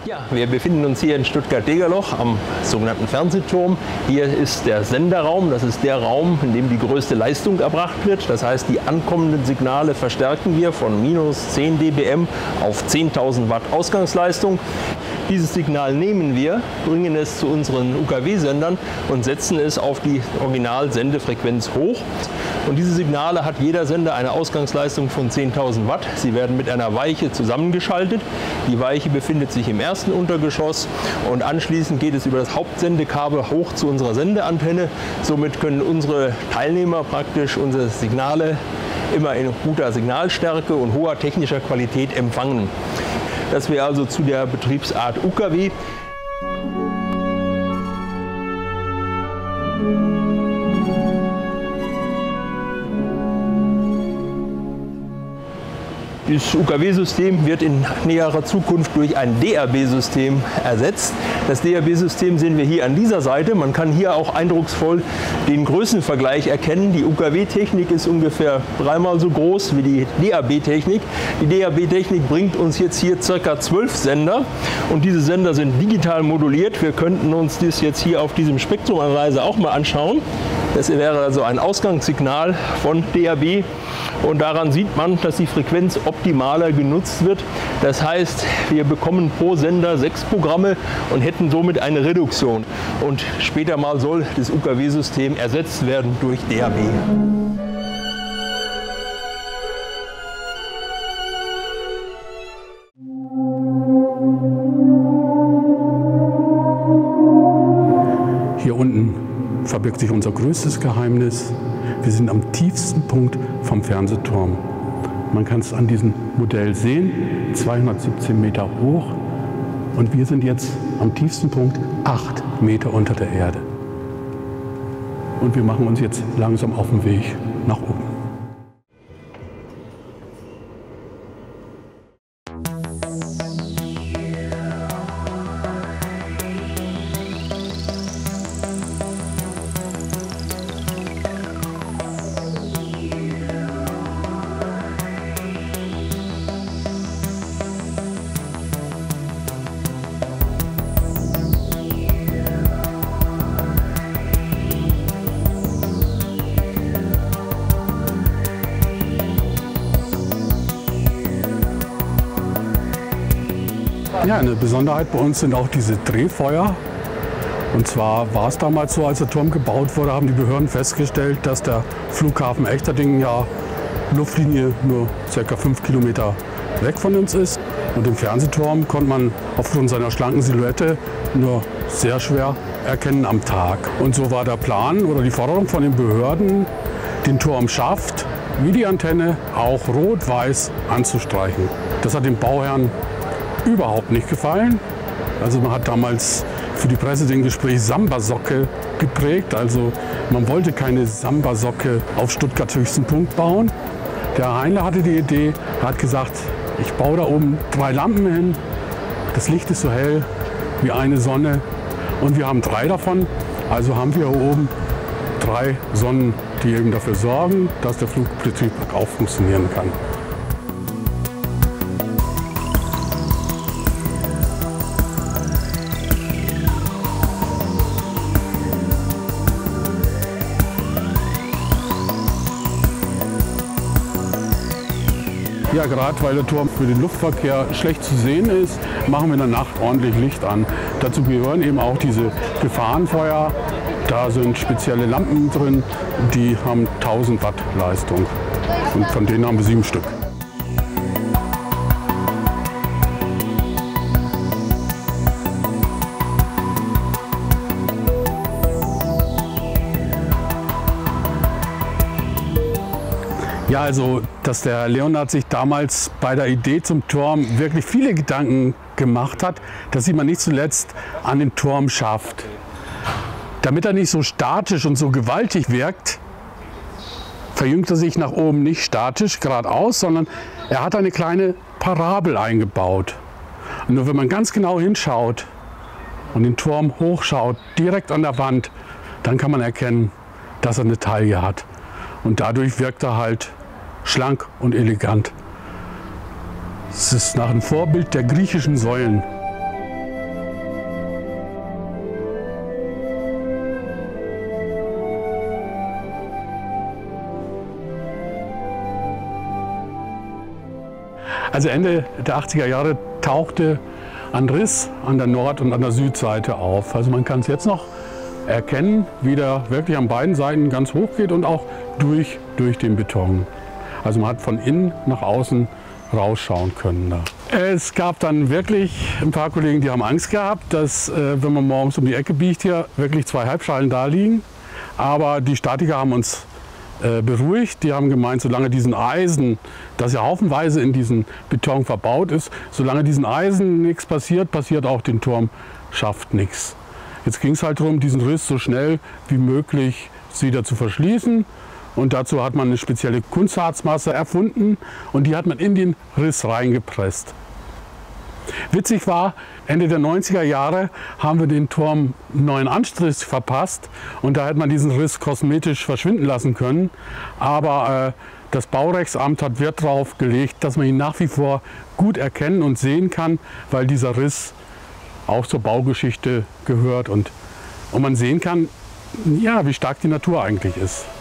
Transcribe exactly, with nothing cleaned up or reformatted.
Ja, wir befinden uns hier in Stuttgart-Degerloch am sogenannten Fernsehturm. Hier ist der Senderraum. Das ist der Raum, in dem die größte Leistung erbracht wird. Das heißt, die ankommenden Signale verstärken wir von minus zehn dBm auf zehntausend Watt Ausgangsleistung. Dieses Signal nehmen wir, bringen es zu unseren U K W-Sendern und setzen es auf die Original-Sendefrequenz hoch. Und diese Signale hat jeder Sender eine Ausgangsleistung von zehntausend Watt. Sie werden mit einer Weiche zusammengeschaltet. Die Weiche befindet sich im ersten Untergeschoss und anschließend geht es über das Hauptsendekabel hoch zu unserer Sendeantenne. Somit können unsere Teilnehmer praktisch unsere Signale immer in guter Signalstärke und hoher technischer Qualität empfangen. Das wäre also zu der Betriebsart U K W. Das U K W-System wird in näherer Zukunft durch ein D A B-System ersetzt. Das D A B-System sehen wir hier an dieser Seite. Man kann hier auch eindrucksvoll den Größenvergleich erkennen. Die U K W-Technik ist ungefähr dreimal so groß wie die D A B-Technik. Die D A B-Technik bringt uns jetzt hier ca. zwölf Sender und diese Sender sind digital moduliert. Wir könnten uns das jetzt hier auf diesem Spektrumanalyzer auch mal anschauen. Das wäre also ein Ausgangssignal von D A B und daran sieht man, dass die Frequenz optimaler genutzt wird. Das heißt, wir bekommen pro Sender sechs Programme und hätten somit eine Reduktion. Und später mal soll das U K W-System ersetzt werden durch D A B. Hier unten verbirgt sich unser größtes Geheimnis. Wir sind am tiefsten Punkt vom Fernsehturm. Man kann es an diesem Modell sehen, zweihundertsiebzehn Meter hoch. Und wir sind jetzt am tiefsten Punkt, acht Meter unter der Erde. Und wir machen uns jetzt langsam auf den Weg nach oben. Ja, eine Besonderheit bei uns sind auch diese Drehfeuer. Und zwar war es damals so, als der Turm gebaut wurde, haben die Behörden festgestellt, dass der Flughafen Echterdingen ja Luftlinie nur ca. fünf Kilometer weg von uns ist. Und den Fernsehturm konnte man aufgrund seiner schlanken Silhouette nur sehr schwer erkennen am Tag. Und so war der Plan oder die Forderung von den Behörden, den Turmschaft wie die Antenne auch rot-weiß anzustreichen. Das hat den Bauherren überhaupt nicht gefallen. Also man hat damals für die Presse den Gespräch Samba-Socke geprägt. Also man wollte keine Samba-Socke auf Stuttgarts höchsten Punkt bauen. Der Heinle hatte die Idee, er hat gesagt, ich baue da oben drei Lampen hin. Das Licht ist so hell wie eine Sonne und wir haben drei davon. Also haben wir hier oben drei Sonnen, die eben dafür sorgen, dass der Flugbetrieb auch funktionieren kann. Ja, gerade weil der Turm für den Luftverkehr schlecht zu sehen ist, machen wir in der Nacht ordentlich Licht an. Dazu gehören eben auch diese Gefahrenfeuer. Da sind spezielle Lampen drin, die haben tausend Watt Leistung. Und von denen haben wir sieben Stück. Ja, also, dass der Leonhard sich damals bei der Idee zum Turm wirklich viele Gedanken gemacht hat, das sieht man nicht zuletzt an dem Turmschaft. Damit er nicht so statisch und so gewaltig wirkt, verjüngt er sich nach oben nicht statisch geradeaus, sondern er hat eine kleine Parabel eingebaut. Und nur wenn man ganz genau hinschaut und den Turm hochschaut, direkt an der Wand, dann kann man erkennen, dass er eine Taille hat. Und dadurch wirkt er halt schlank und elegant. Es ist nach dem Vorbild der griechischen Säulen. Also Ende der achtziger Jahre tauchte ein Riss an der Nord- und an der Südseite auf. Also man kann es jetzt noch erkennen, wie der wirklich an beiden Seiten ganz hoch geht und auch durch, durch den Beton. Also man hat von innen nach außen rausschauen können da. Es gab dann wirklich ein paar Kollegen, die haben Angst gehabt, dass, äh, wenn man morgens um die Ecke biegt, hier wirklich zwei Halbschalen da liegen. Aber die Statiker haben uns äh, beruhigt. Die haben gemeint, solange diesen Eisen, das ja haufenweise in diesen Beton verbaut ist, solange diesen Eisen nichts passiert, passiert auch den Turmschaft nichts. Jetzt ging es halt darum, diesen Riss so schnell wie möglich wieder zu verschließen. Und dazu hat man eine spezielle Kunstharzmasse erfunden und die hat man in den Riss reingepresst. Witzig war, Ende der neunziger Jahre haben wir den Turm einen neuen Anstrich verpasst und da hätte man diesen Riss kosmetisch verschwinden lassen können. Aber äh, das Baurechtsamt hat Wert darauf gelegt, dass man ihn nach wie vor gut erkennen und sehen kann, weil dieser Riss auch zur Baugeschichte gehört und, und man sehen kann, ja, wie stark die Natur eigentlich ist.